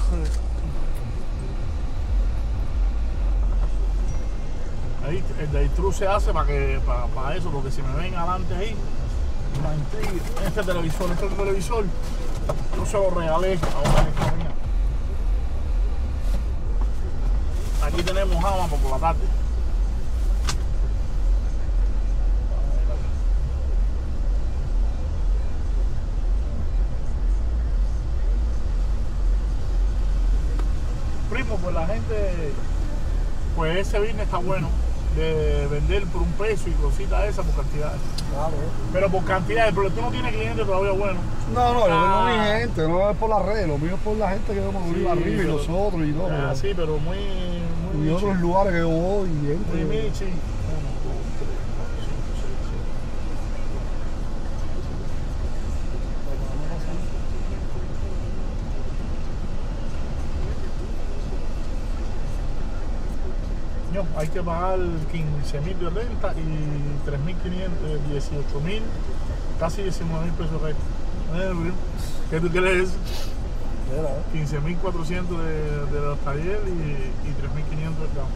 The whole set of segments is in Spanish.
Ahí el drive-thru se hace para eso, porque si me ven adelante ahí, este televisor, yo se lo regalé a una hija mía. Aquí tenemos Amazon por la tarde. Primo, pues la gente, pues ese business está bueno de vender por un peso y cositas esas por cantidades. Claro. Pero por cantidades, pero tú no tienes clientes todavía buenos. No, yo tengo mi gente, no es por las redes, lo mío es por la gente que vemos Sí, arriba y nosotros y todo. Sí, pero muy y otros lugares que yo voy y gente. Muy michi. Hay que pagar 15.000 de renta y 3.500, 18.000, casi 19.000 pesos renta. ¿Qué tú crees? 15.400 de los talleres y 3.500 del campo.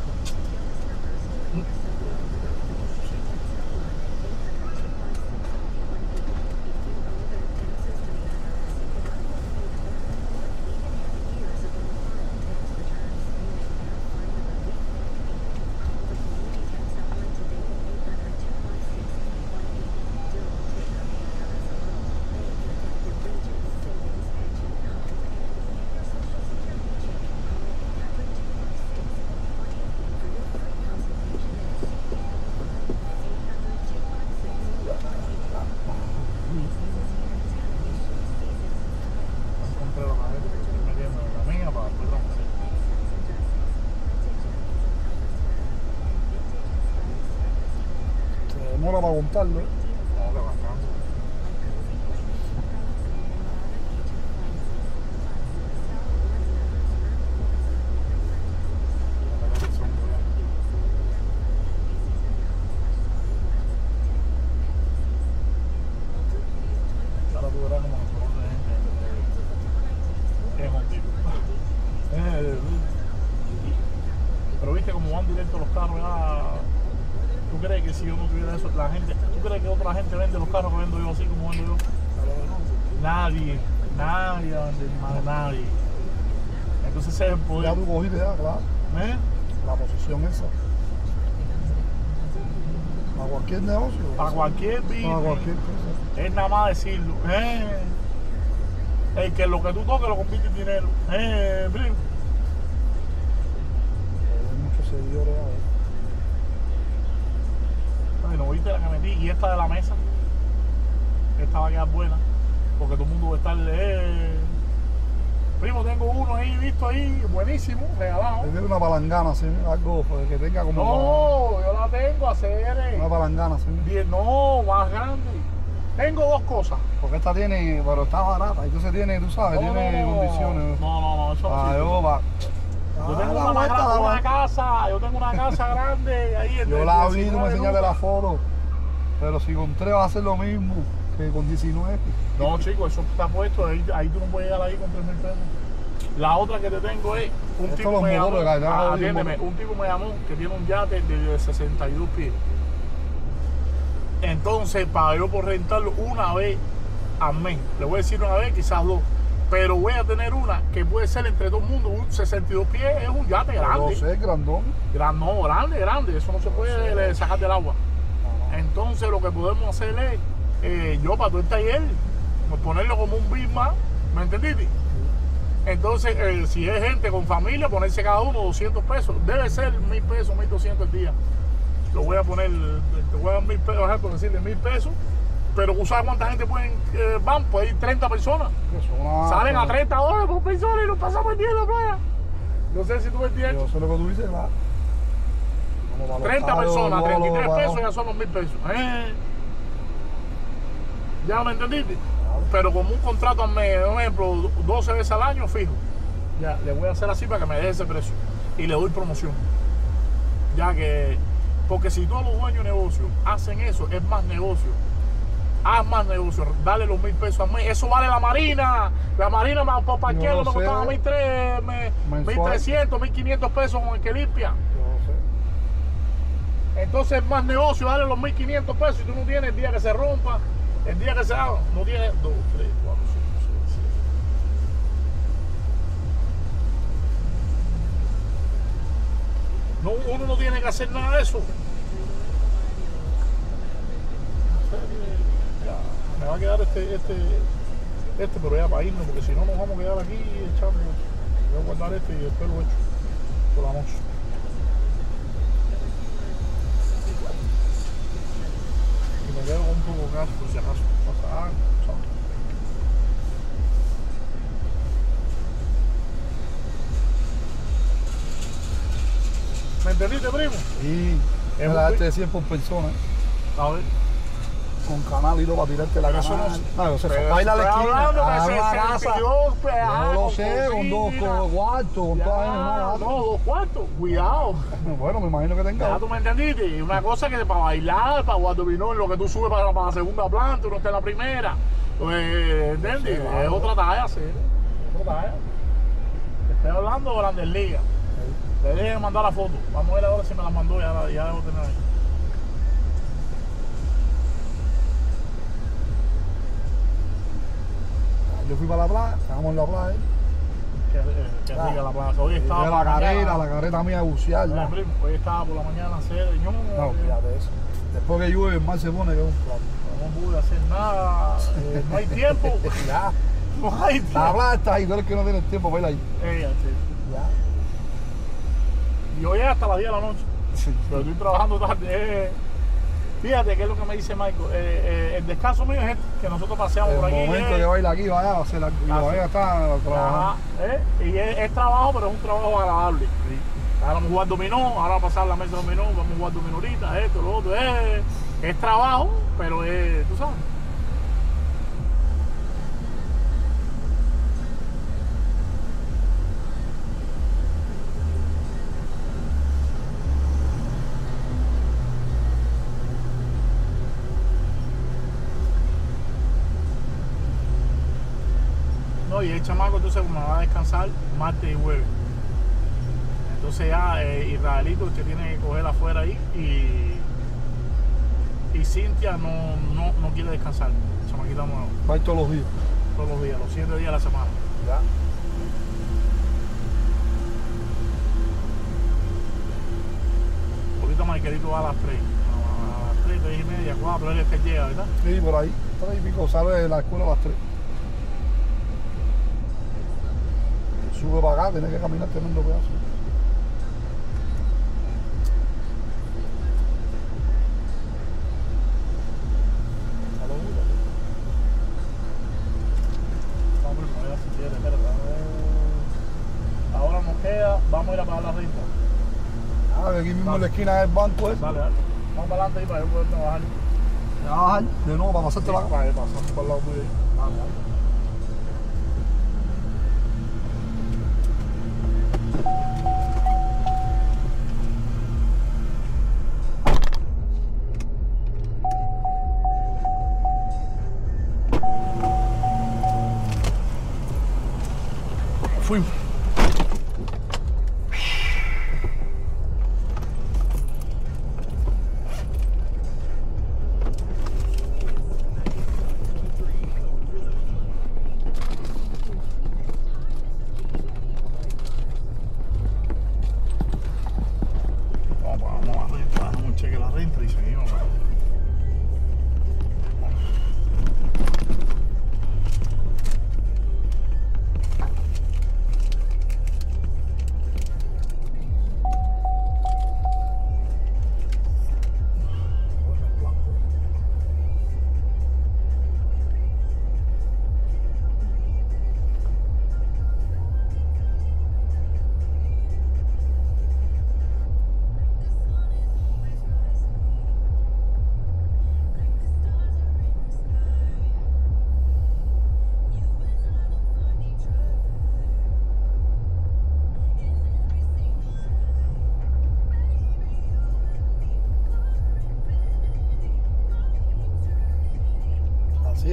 Demora para contarlo. Ahora tú verás como nos conoce gente. Es un tipo. Pero viste cómo van directo los carros ya. ¿Tú crees que si yo no tuviera eso, la gente, tú crees que otra gente vende los carros que vendo yo así como vendo yo? Nadie va a vender más de nadie. Entonces ese es el poder. Ya tú cogiste ya, claro. La posición esa. Para cualquier negocio. Para cualquier business. Para cualquier cosa. Es nada más decirlo. El que lo que tú toques lo convierte en dinero. Primo. Hay muchos seguidores ahí. ¿No viste la que metí? Y esta de la mesa, esta va a quedar buena, porque todo el mundo va a estar, primo, tengo uno ahí, visto ahí, buenísimo, regalado. Tiene una palangana, así, algo que tenga como... No, yo la tengo a hacer. Una palangana, así. No, más grande. Tengo dos cosas. Porque esta tiene, pero está barata, entonces tiene, tú sabes, tiene condiciones. No, eso no Yo tengo una casa grande ahí en yo la vi, tú me enseñaste la foto, pero si con 3 va a ser lo mismo que con 19. No, chicos, eso está puesto, ahí tú no puedes llegar ahí con 3.000 pesos. La otra que te tengo es un tipo me llamó, un tipo me llamó que tiene un yate de 62 pies. Entonces, para yo por rentarlo una vez al mes, le voy a decir una vez, quizás dos. Pero voy a tener una que puede ser entre todo el mundo, un 62 pies, es un yate grande. No sé, grandón. Grande, eso no se puede sacar del agua. Entonces lo que podemos hacer es, yo para todo el taller, ponerlo como un Bismarck, ¿me entendiste? Entonces, si es gente con familia, ponerse cada uno 200 pesos, debe ser 1.000 pesos, 1.200 el día. Lo voy a poner, te voy a dar 1.000 pesos, por ejemplo, decirle 1.000 pesos. Pero tú sabes cuánta gente van, puede ir 30 personas. Salen a $30 por persona y nos pasamos el día en la playa. No sé si tú me entiendes. Yo sé lo que tú dices, va. 30 personas, 33 pesos ya son los 1.000 pesos. ¿Ya me entendiste? Pero como un contrato al mes, por ejemplo, 12 veces al año fijo. Ya, le voy a hacer así para que me deje ese precio. Y le doy promoción. Ya que, porque si todos los dueños de negocio hacen eso, es más negocio. haz más negocio, dale los 1.000 pesos al mes. Eso vale la marina. La marina para parquearlo me costaba 1.300, 1.500 pesos con el que limpia. Entonces es más negocio, dale los 1.500 pesos y tú no tienes el día que se rompa, el día que se haga, no tienes 2, 3, 4, 5, 6, 7. No, uno no tiene que hacer nada de eso. Ya, me va a quedar este, pero ya para irnos, porque si no nos vamos a quedar aquí echando. Voy a guardar este y después lo echo por la noche. Y me quedo con un poco de gas por si acaso pasa algo, ¿sabes? ¿Me entendiste, primo? Sí, Es me un la de 100 por persona, A ver. con canal y todo para tirarte la Pero eso canal. no- No, se pero baila la estoy esquina, hablando que a se una casa. pidió, pues, No lo sé, con 2 cocina. cuartos, con Ya, toda vaina, no, 2 cuartos, cuidado. Bueno, me imagino que Ya tenga. tú me entendiste. Y una cosa que para bailar, para jugar dominó, lo que tú subes para la segunda planta, uno está en la primera. Pues, ¿entiendes? Sí, claro. Es otra talla, sí. Otra talla. Te estoy hablando de Grandes Ligas. Le dije mandar la foto. Vamos a ver ahora si me la mandó, ya debo tener ahí. Yo fui para la playa, estábamos en la playa. Que rica la plaza. Hoy estaba De por la mañana. carreta mía de bucear. Mira, ¿no? primo, hoy estaba por la mañana a hacer. No, fíjate eso. Después que llueve, el mar se pone que es un plato. No pude hacer nada. No hay tiempo. Ya. No hay La tiempo. playa está ahí, tú eres que no tienes tiempo para ir ahí. Ella, sí. Ya. Y hoy es hasta las 10 de la noche. Sí. Pero estoy trabajando tarde. Fíjate que es lo que me dice Michael. El descanso mío es este, que nosotros paseamos El por aquí. momento que baila aquí, vaya a hacer la. Y vaya está trabajando. Ajá, y es trabajo, pero es un trabajo agradable. Ahora vamos a jugar dominó, ahora vamos a pasar la mesa de dominó, vamos a jugar dominó ahorita, esto, lo otro. Es trabajo, pero es, tú sabes. No, y el chamaco entonces me va a descansar martes y jueves. Entonces ya Israelito, que tiene que coger afuera ahí, y Cintia no quiere descansar. Chamaquita nueva, Va a ir todos los días. todos los días, los 7 días de la semana. Ya. Ahorita Michaelito va a las 3. A las 3, 3 y media, 4, él es que llega, ¿verdad? Sí, por ahí. 3 y pico, sale de la escuela a las 3. Sube para acá, tiene que caminar tremendo pedazo. A lo duro. Vamos a ver si quiere, espérate, ahora nos queda, vamos a ir a pagar la renta. Ah, que aquí mismo en la esquina del banco ese. Dale, dale. Vamos para adelante ahí para yo poder trabajar. Te vas a bajar de nuevo para pasarte la Para pasar por el lado tuyo. Dale, dale. Fuimos. Vamos a la renta, damos un cheque a la renta y seguimos.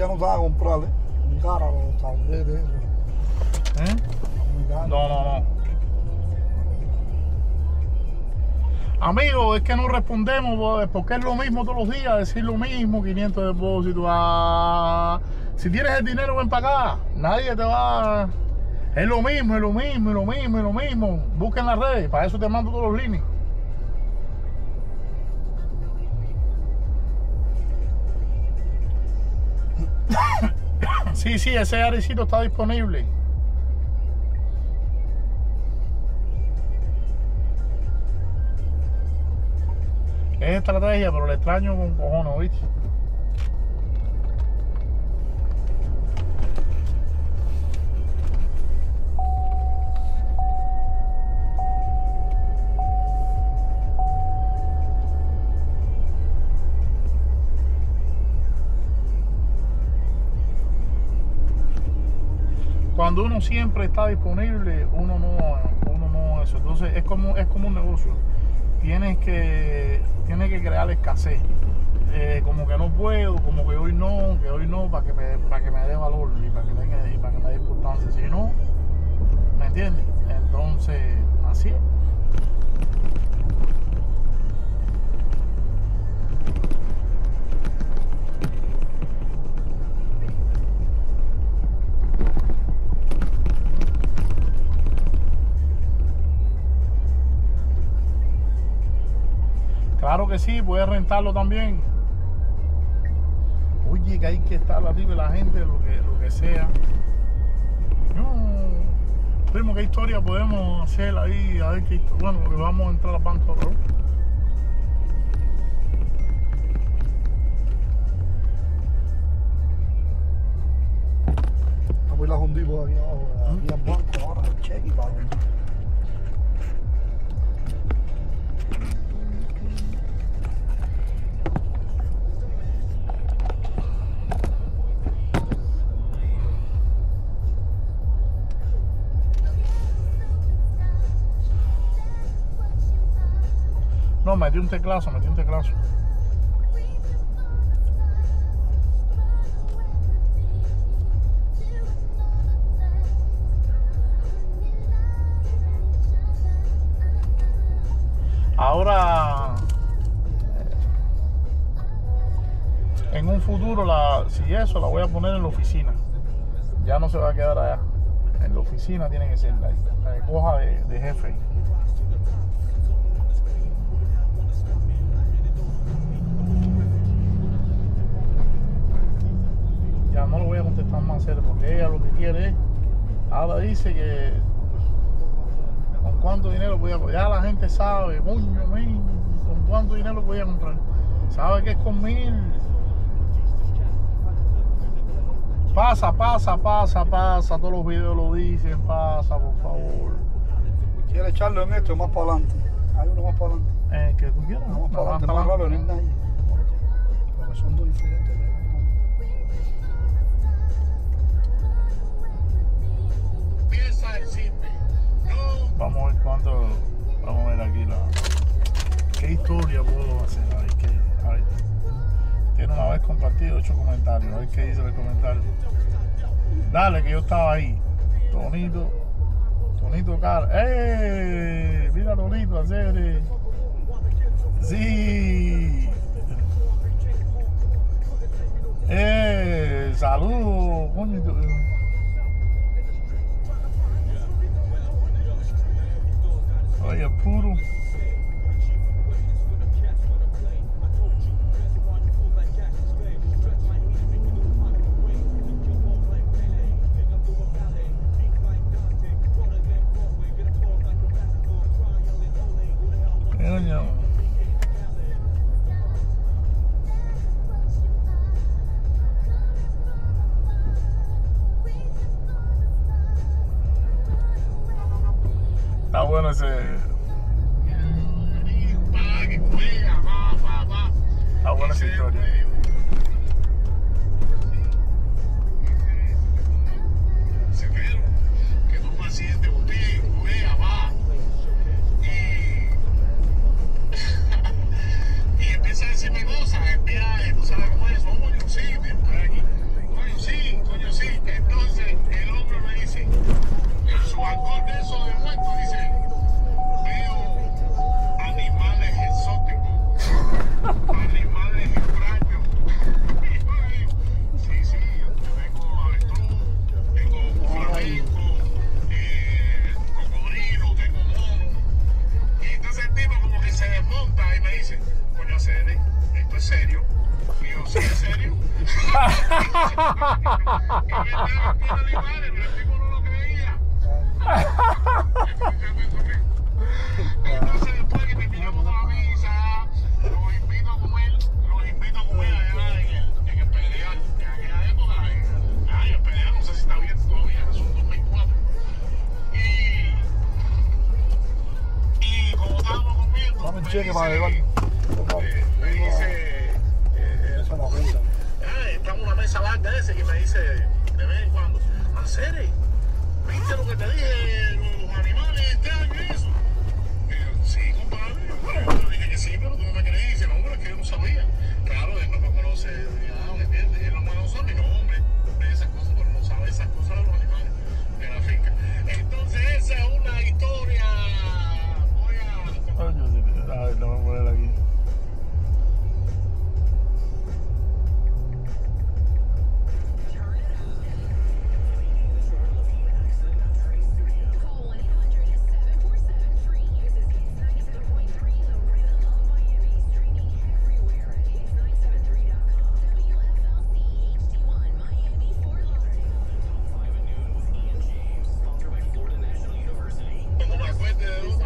ya no sabe comprar, muy cara los tabletes, eso. Muy caro. No. Amigos, es que no respondemos porque es lo mismo todos los días, decir lo mismo, 500 depósitos. Si tienes el dinero, ven para acá. Nadie te va. Es lo mismo. Busquen las redes, para eso te mando todos los links. Sí, ese arecito está disponible. Es estrategia, pero le extraño con cojones, ¿viste? Cuando uno siempre está disponible, uno no eso. Entonces es como un negocio. Tienes que crear escasez. Como que no puedo, como que hoy no, para que me dé valor y para que me dé importancia. Si no, ¿me entiendes? Entonces, así es. Claro que sí, puedes rentarlo también. Oye, que hay que estar arriba de la gente, lo que sea. Primo, ¿qué historia podemos hacer ahí? A ver qué historia. Bueno, porque vamos a entrar al banco, ¿no? Vamos a ir la hundí por aquí abajo. Aquí al banco ahora, el cheque y para hundir. No, metí un teclazo. Ahora, en un futuro, si eso, la voy a poner en la oficina. Ya no se va a quedar allá. En la oficina tiene que ser la que coja de jefe. Ya no lo voy a contestar más serio porque ella lo que quiere es, ahora dice que con cuánto dinero voy a comprar. Ya la gente sabe, coño, con cuánto dinero voy a comprar. Sabe que es con 1000. Pasa, todos los videos lo dicen, pasa, por favor. ¿Quieres echarlo en esto más para adelante? Hay uno más para adelante. Que tú quieras. Más para adelante, más raro, no es nadie. Porque son dos diferentes, ¿verdad? Vamos a ver cuánto. Vamos a ver aquí qué historia puedo hacer. A ver. Tiene una vez compartido 8 comentarios. A ver qué dice el comentario. Dale, que yo estaba ahí. Tonito cara. Mira Tonito, hacer. Sí. Saludos, coño. Oye, puro. Coño. Está bueno ese. Está buena esa historia. Que no me siente usted, juega, va. Y empieza a decirme cosas, tú sabes cómo es, somos un sitio, aquí. eso de muerto, dice, veo animales exóticos, animales extraños. Y yo le digo, sí, yo tengo avestruz, tengo flamenco, cocodrilo, tengo mono. Y entonces el tipo como que se desmonta y me dice, coño, Cere, esto es serio. Y yo, sí, es serio. Y me estaba viendo animales, pero el tipo no lo creía. Entonces después que terminamos la misa, los invito a comer allá en el Pelear. En aquella época, el Pelear, no sé si está bien todavía, eso es 2004. Y como estábamos comiendo, Dame el me cheque para dice, llevar. me dice, Esa es la mesa. está en una mesa larga ese y me dice de vez en cuando, Cere, ¿viste lo que te dije, los animales extraños y eso? Y yo, sí, compadre. Yo le dije que sí, pero tú no me creí. Y dice, no, pero es que yo no sabía. Claro, él no me conoce, ¿me entiendes? Él no me conoce mi nombre de esas cosas, pero no sabe esas cosas de los animales de la finca. Entonces esa es una historia. Voy a... A ver, lo voy a poner aquí. Cuando me acuerde de